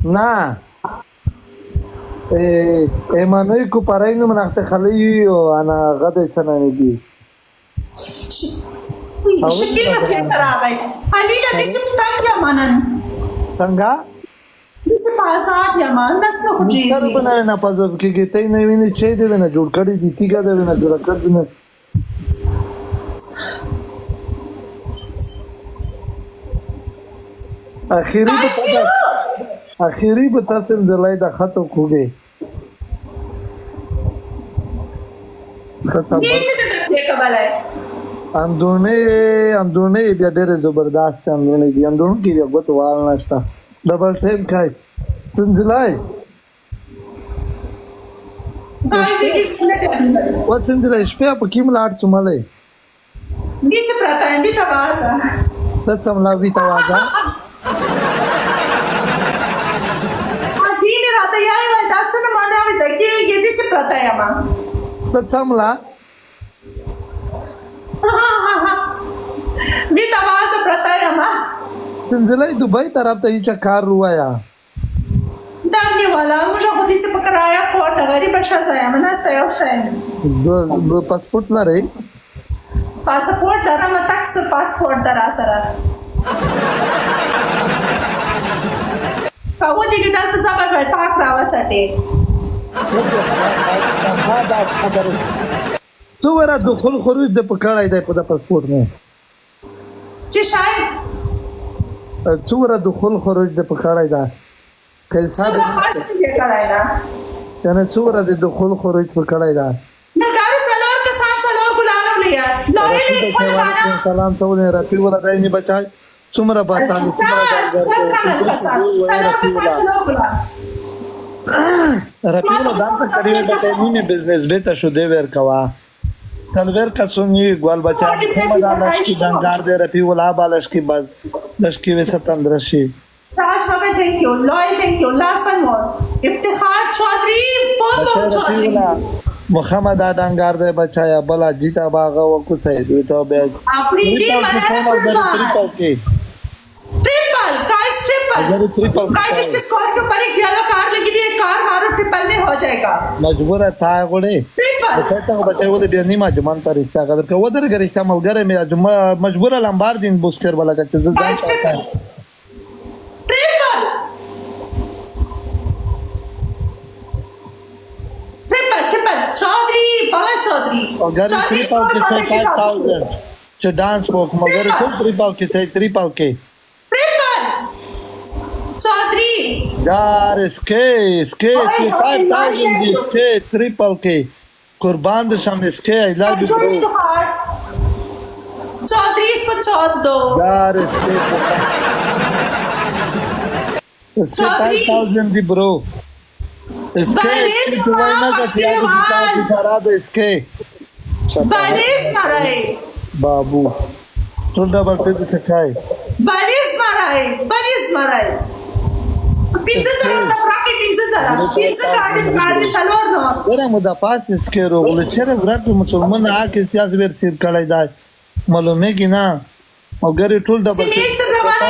نه ایمانوی کو پراینو مناخت خلیو انا غدا سنانگی شکل مخیر تراغی خلیل دیسی پتنگ یمانن څنګه دیسی پاسات یمان نسل خودریزی سر بناوی نا پازو که گیتای نوینی چه دوی نا جوڑ کردی دی تیگا دوی نا جوڑ کردی نا اخیری بتا سندلائی دا خطو کوگی اندونه بیا ډېر زبردست اندونه دي اندونه کې بیا ګوت وال نشته ډبل ټیپ کای سندلای و سندلای شپه په کې ملاړ چملې دې څه پراته دې تاسو څه سملا وی تاسو دې راته یای وای تاسو نه مانه وي دګي دې څه پراته یما څه سملا मी तवास प्रताय मा संजलाई दुबई तरफ तो ये कार हुआ या डालने वाला मुझे खुदी से पकड़ाया कोट अगर बच्चा जाया मना स्टाइल शायद पासपोर्ट ला रे पासपोर्ट ला मत टैक्स पासपोर्ट दरा सरा कावो दिली दाल पसाबा टाक रावासाठी تو ورا دخول خروج د پکړای دی په د پاسپورت نه چې شاید تو ورا دخول خروج د پکړای دا کله صاحب څه کړای دا کنه تو ورا د دخول خروج پکړای دا نه کار سلام کے ساتھ سلام ګلانم لیا لای سلام ته ونه رفیع ولا دای نه بچای څومره باتا رفیع ولا دانته کړی دا نیمه بزنس به ته شو دی ور کوا تلویر کسونی گوال بچا محمد آلش کی دنگار دے رفی ولاب آلش کی بز لشکی ویسا تندرشی راج بابا thank you loyal thank you last one more افتخار چودری بہت بہت چودری محمد دنگار دے بچایا بلا جیتا باغا وکو سید ویتو بیگ افریدی triple guys triple guys इसके स्कोर के ऊपर एक येलो कार लगी हुई है कार मारो ट्रिपल में हो जाएगा मजबूर है था गोड़े ट्रिपल कहता हूं बच्चे वो दे नहीं मजमान पर रिश्ता अगर के उधर के रिश्ता मलगरे में मजबूर लंबार दिन बुस्कर वाला का चीज जान सकता है ट्रिपल चौधरी बाला चौधरी अगर ट्रिपल के 5000 जो डांस वो मगर ट्रिपल के चौधरी यार इसके 5000 इसके ट्रिपल के कुर्बान दशम इसके I love you bro Chaudhary इसको चौथ दो यार इसके 5000 दी ब्रो इसके दुआना का क्या दिखा दे इसके बारिश मारे बाबू थोड़ा बढ़ते दिखाए बारिश मारे पिंच जरा तबराके पिंच गाड़ी सलोर नो तेरा मुदाफात इसके रोग चेहरे ग्राफ मुसलमान आके सियास बेर सिर कड़ाई जाए मालूम है कि ना अगर टूल डबल सिमेश रवाना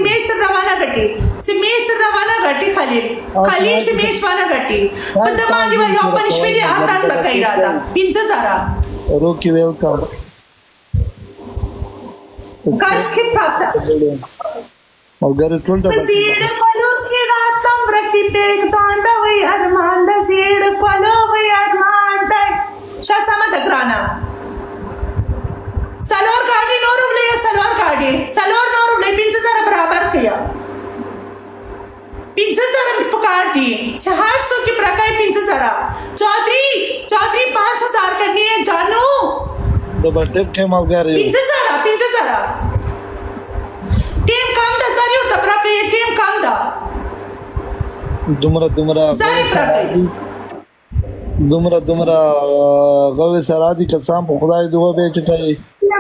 गटी खलील सिमेश वाला गटी बदमागी वा यो पनिशमेंट आतान बकाई राता पिंच जरा रोकी वेलकम गाइस की पाता अगर टूल डबल रखी टेक जांदा हुई अरमान दा सीड़ पलो हुई अरमान तक शासमा दगराना सलोर गाड़ी नोरुम ले सलोर नोरुम ले पिंच जरा बराबर किया पिंच जरा पुकार दी 600 की प्रकार पिंच जरा चौधरी 5000 करनी है जानू डबल टेप के मगर पिंच जरा टीम काम दा सारी डबरा के टीम काम दा दुमरा غوې سرادي قسم په خدای دوه به چکای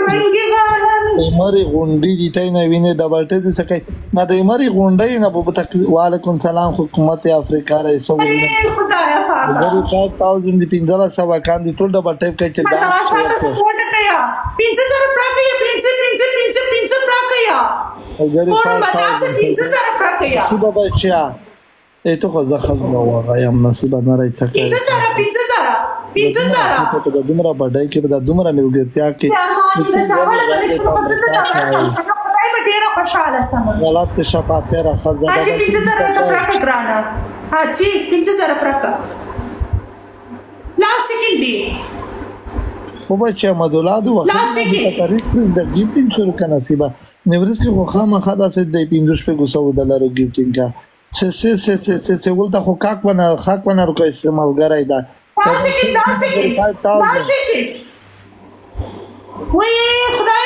مری غونډي دي ته نه ویني ډبل ټی دي سکه نه د مری غونډي نه په تک وعلیکم سلام حکومت افریقا رئیس ویني خدای پاک 5000 دی 1500 کاندي ټول ډبل ټی کوي چې دا पिंच जरा प्राकया पिंच प्राकया अगर 5000 पिंच जरा प्राकया सुबह बच्चा تو خو زه خزه وایم نصیبه نه راځي 15,000 د دومره بډای کې د دومره ملګرتیا کې غلط شفاعت را خزه حاجی 15,000 ته پراکه ګرانه حاجی 15,000 پراکه لاس کې دی خو بچا مدولاد وخت د گیفټینګ شروع کنه نصیبه نورس کې خو خامخا داسې د 15 $5 گیفټینګ کا څه ولته خو خاک ونه ورکو استعمال غړای دا تاسو کې وای خدای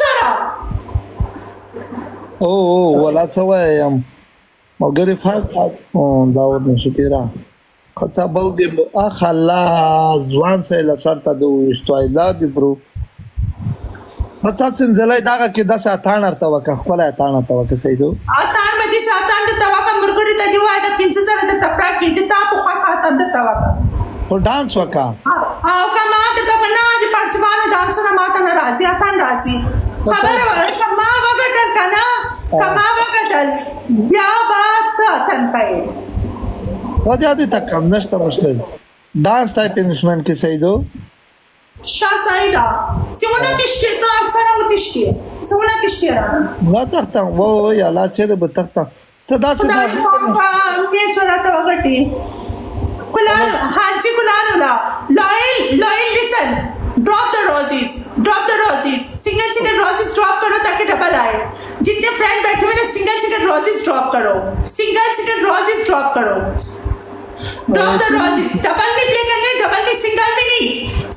15,000 او ولا څه وایم مګر فاک دا ورنه شپیرا خطا بلګي اخ الله ځوان سه لسرته د وشتوي دا دی برو پتا څنګه دا کې د ساتان ارته وکه خپل اتان ته وکه سیدو اتان مدي ساتان د توکه مرګري د دیوای د 15,000 د تپړه کې د تاسو خوا خاطر د توکه او ډانس وکا او کما د بنا د پارسوانو ډانس نه ماته ناراضي اتان راضي خبره کما وګټل کنه کما وګټل بیا بات اتن پي وجه دې تک کم نشته مشکل ډانس ټایپ انسټرومنت کې سیدو شاسایدا سیونه تشته تا اکثر او تشته سیونه تشته را لا تخته و یا لا چیرې به تخته ته دا څه دا په چورته وګټي کولان حاجی کولان ولا لویل listen drop the roses single roses drop करो ताकि डबल आए जितने फ्रेंड बैठे हुए ना single roses drop करो single roses drop करो drop the roses डबल में प्ले करने डबल में सिंगल में नहीं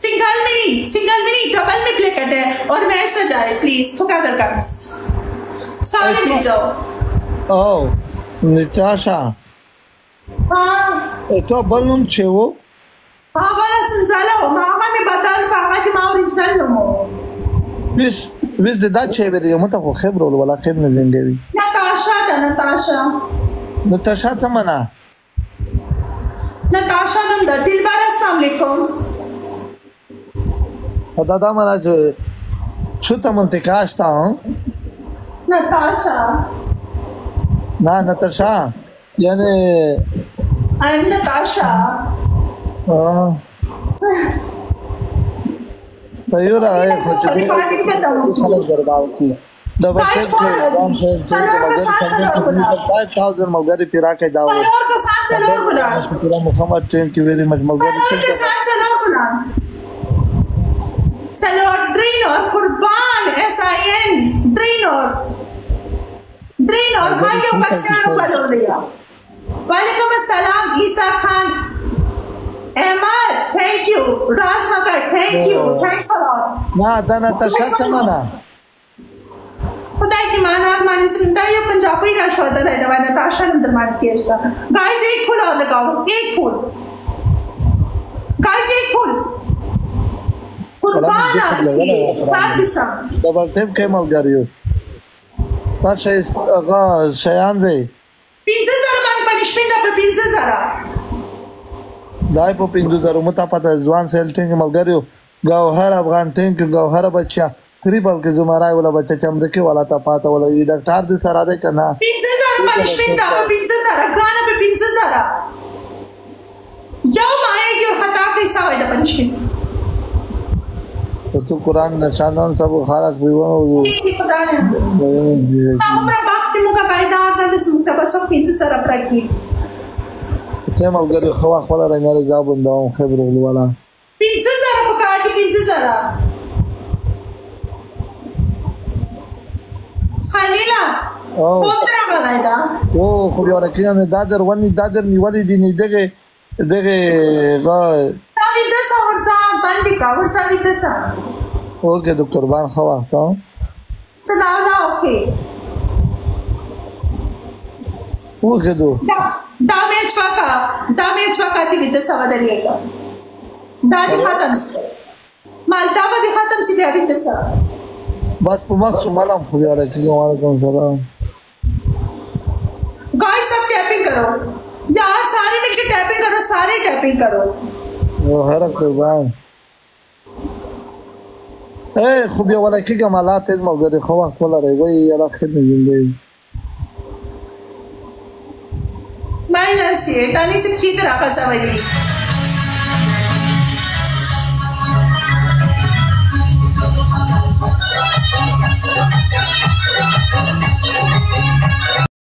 डबल में प्ले करते हैं और मैच ना जाए प्लीज together guys सारे मिल जाओ ओ निताशा हाँ तो बलून छेवो हाँ वाला संसाला हो मामा में बता पावा कि माँ ओरिजिनल हो بس دا छेवे दे مته خو خبر ولا خبر نه زنګوي نتاشا څه معنا نتاشا نوم ده دلبر السلام علیکم دا معنا چې شو ته منطقه آشتا نتاشا نه نتاشا یعنی I'm Natasha تیورا ہے خود دې خلک درباو کی دا وخت کې قوم سے مگر څنګه 5000 ملګری پیرا کې دا و شکر محمد ټین کی ویری مچ ملګری سلام ډرینور قربان SIN ډرینور भाइयों बच्चों बोलो लिया वालेकुम अस्सलाम ईसा खान अहमद थैंक यू राज मगर thank you thanks a lot ना दाना तशा समाना खुदा की माना माने जिंदा ये पंजाबी का शोधा है दवा नताशा ने दरमान किया था गाइस एक फूल और लगाओ एक फूल गाइस एक फूल कुर्बान डबल टेप के मलगारियो تاسو هغه شیان دی 15,000 باندې پنځپین په 15,000 دای په 15,000 مته پته ځوان سیل ټینګ ملګریو گوهر افغان ټینګ گوهر بچا تریبل کې زمارای ولا بچا چمړه کې ولا تا پاته ولا ډاکټر دې سره ده کنه 15,000 پنځپین په 15,000 غانه په 15,000 یو مایږي خطا کې سوي د پنځپین تو قرآن نشانان سب خالق بیوان عمره باقی موقع قاعده آدم سمکتا بچه 15,000 پرکی چه ملگری خواه خوالا رنگار جابون داوم خبر اغلو والا 15,000 پکاتی 15,000 خلیلا خوب ترا بلای دا او خوب یارکیان دادر نیوالی دینی دگه ورسا باندې کا ورسا ویتسا اوکے تو قربان خوا تا سناولا اوکے اوکے دو ډامیج وکا دی ویتسا ودریګا دادی ختم مالټا به ختم سي دی ویتسا بس په مخ مالم خو یاره چې وعلیکم السلام गाइस सब टैपिंग करो यार सारे मिलके टैपिंग करो वो हर قربان خوب یو ولا کېږه مالا پیز ملګری خو وخت ولرئ وایي یاره ښه مې زندګي Mainan siya. Tani si Kita Rakasawali.